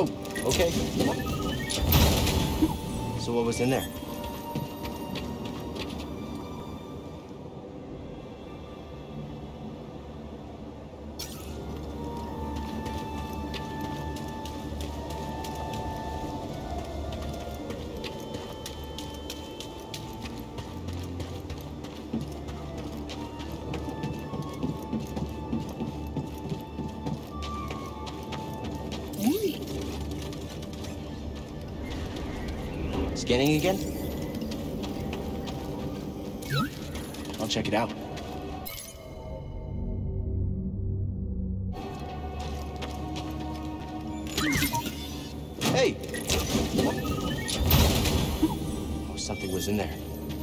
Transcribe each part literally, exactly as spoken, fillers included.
Oh, okay. So what was in there? Scanning again? I'll check it out. Hey! Oh, something was in there.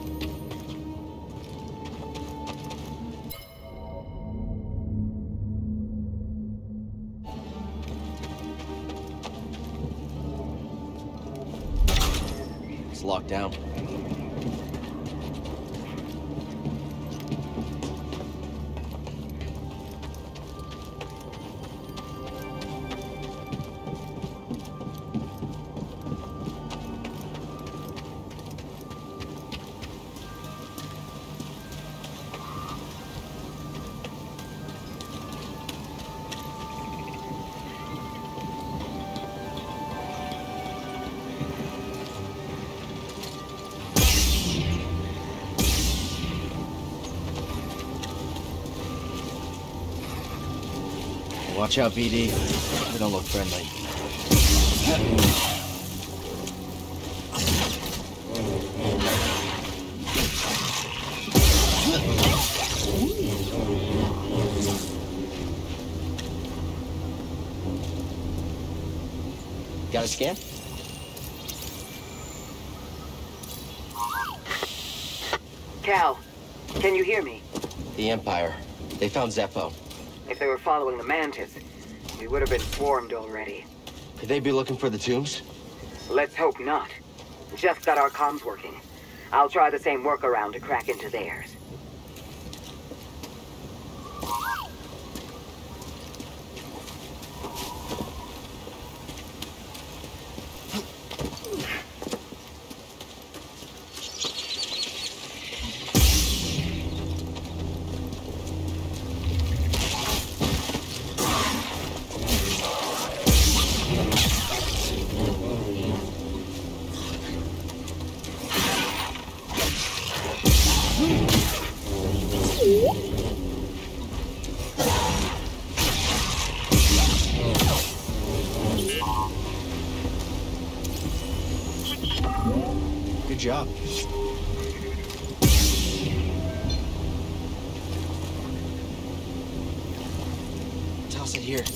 It's locked down. Watch out, B D. They don't look friendly. Got a scan? Cal, can you hear me? The Empire. They found Zeppo. If they were following the Mantis, we would have been swarmed already. Could they be looking for the tombs? Let's hope not. Just got our comms working. I'll try the same workaround to crack into theirs. Good job. Toss it here.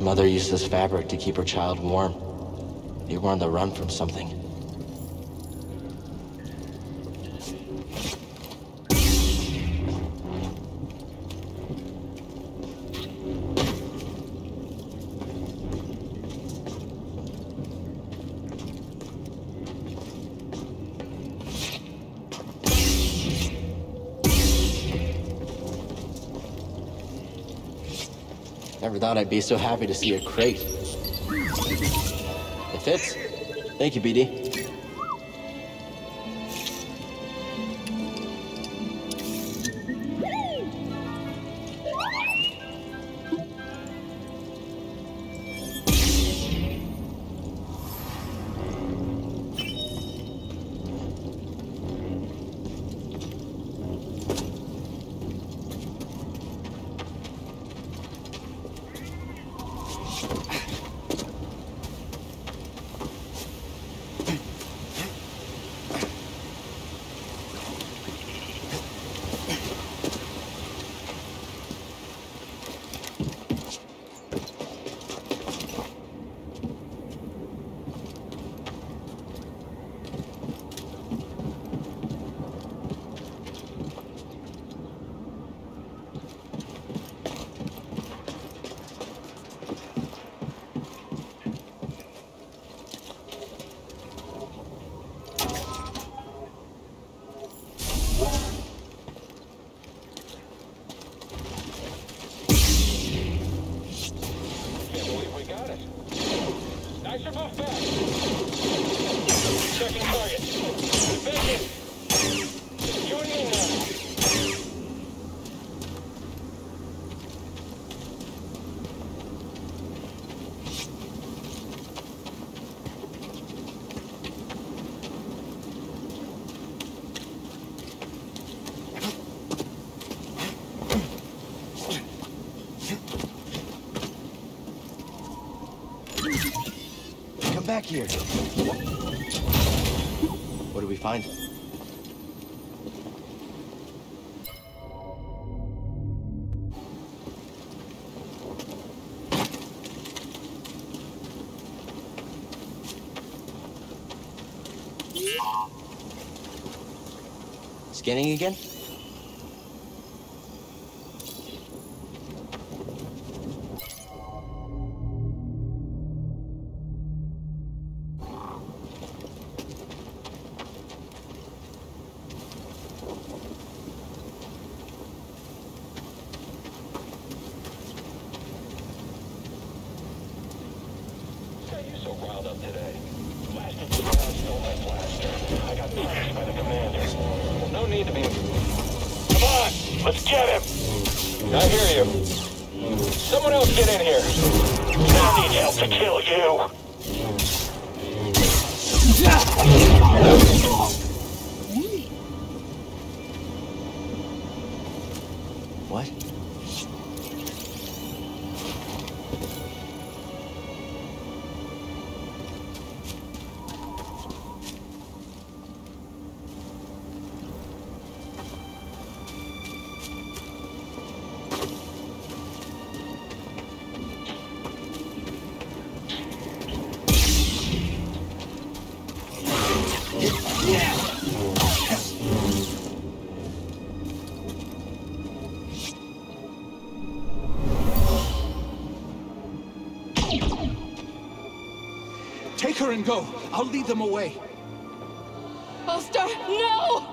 Mother used this fabric to keep her child warm. They were on the run from something. Never thought I'd be so happy to see a crate. It fits. Thank you, B D. Back here. What do we find? Scanning again? What? Take her and go. I'll lead them away. Ulster, no!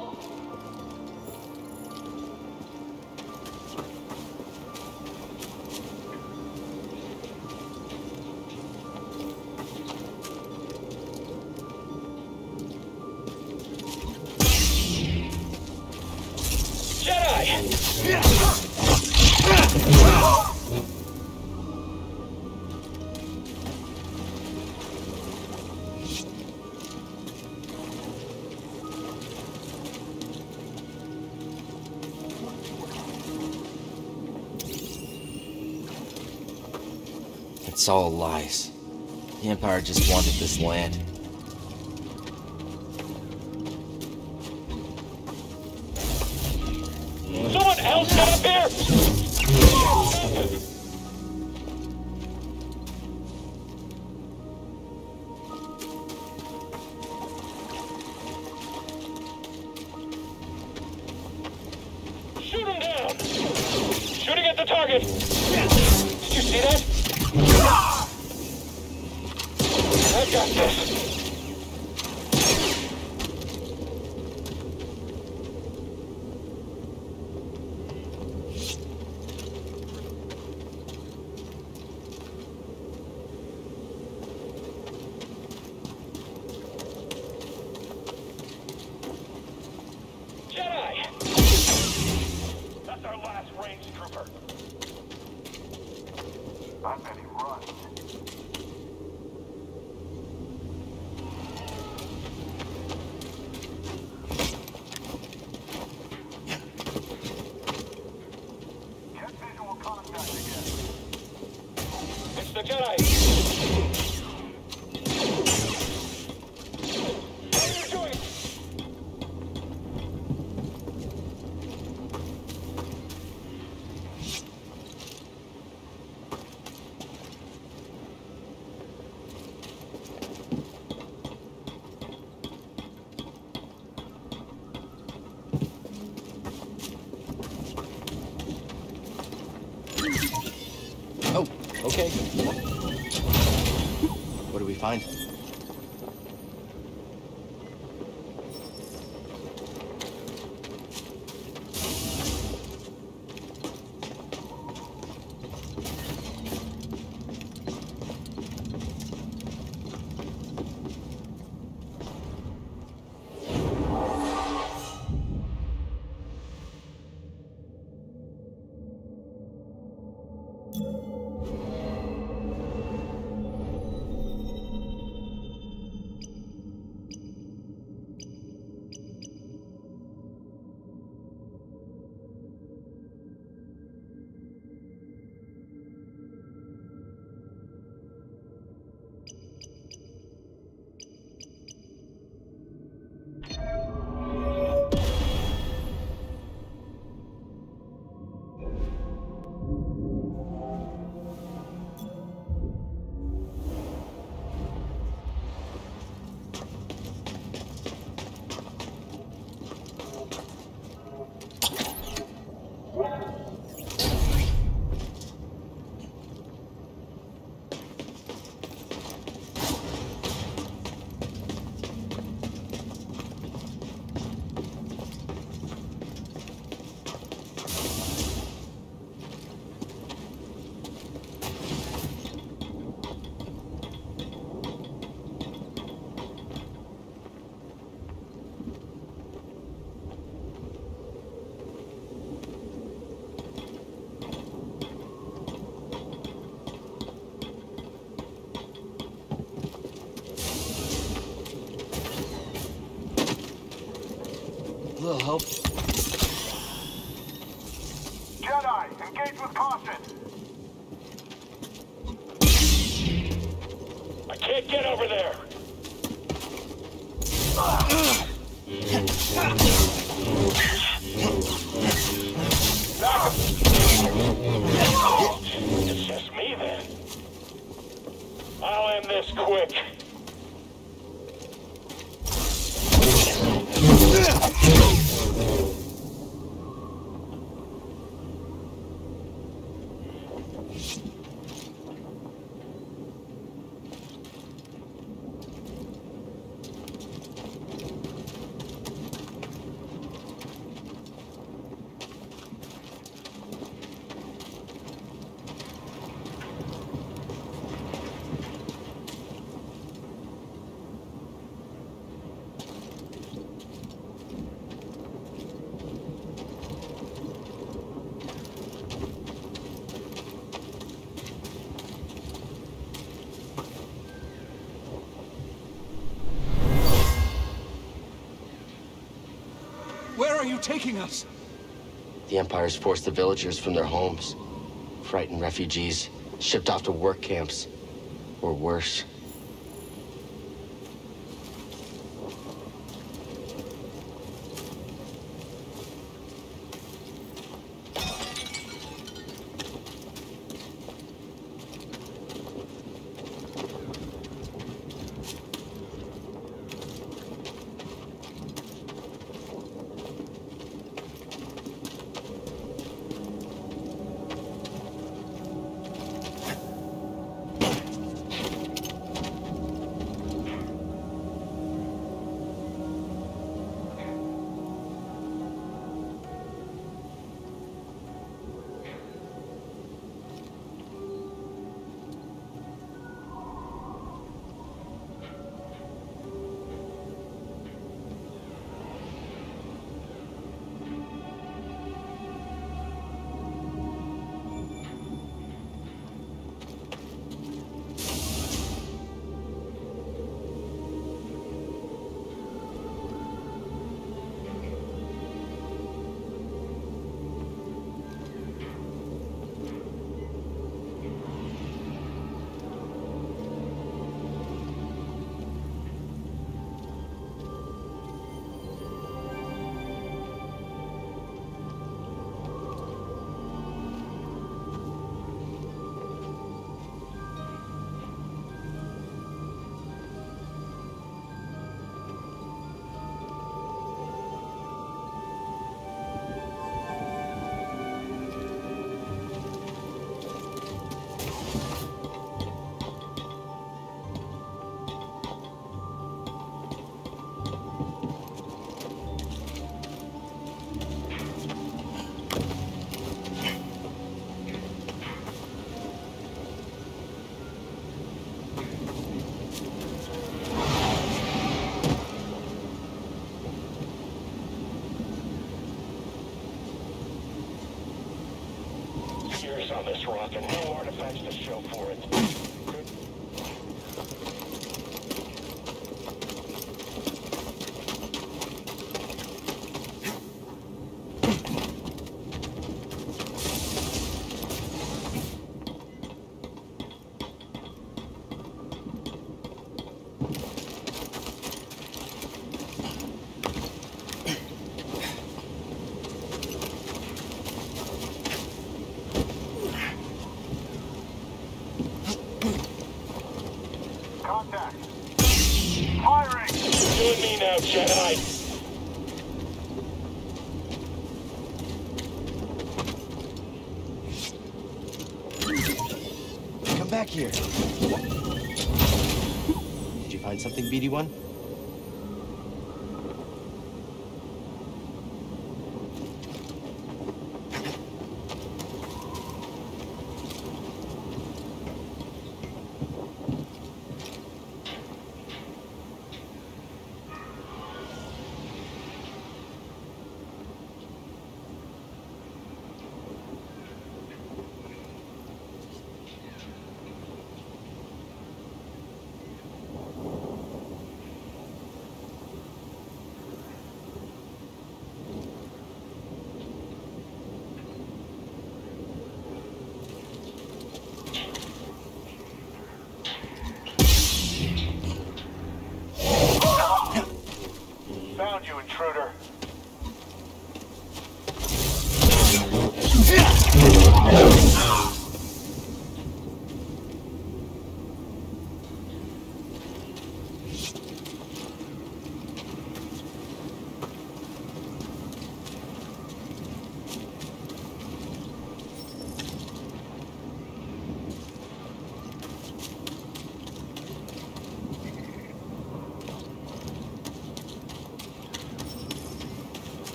It's all lies. The Empire just wanted this land. Someone else get up here! got this. Jedi! That's our last range trooper. I bet he runs. Get visual contact again. It's the Jedi! What are you doing? Oh, okay. What do we find? A little help. Jedi, engage with caution. I can't get over there. It's just me then. I'll end this quick. Where are you taking us? The Empire's forced the villagers from their homes. Frightened refugees, shipped off to work camps. Or worse. on this rock and no artifacts to show for it. Contact. Firing! You and me now, Jedi. Come back here. Did you find something, B D one?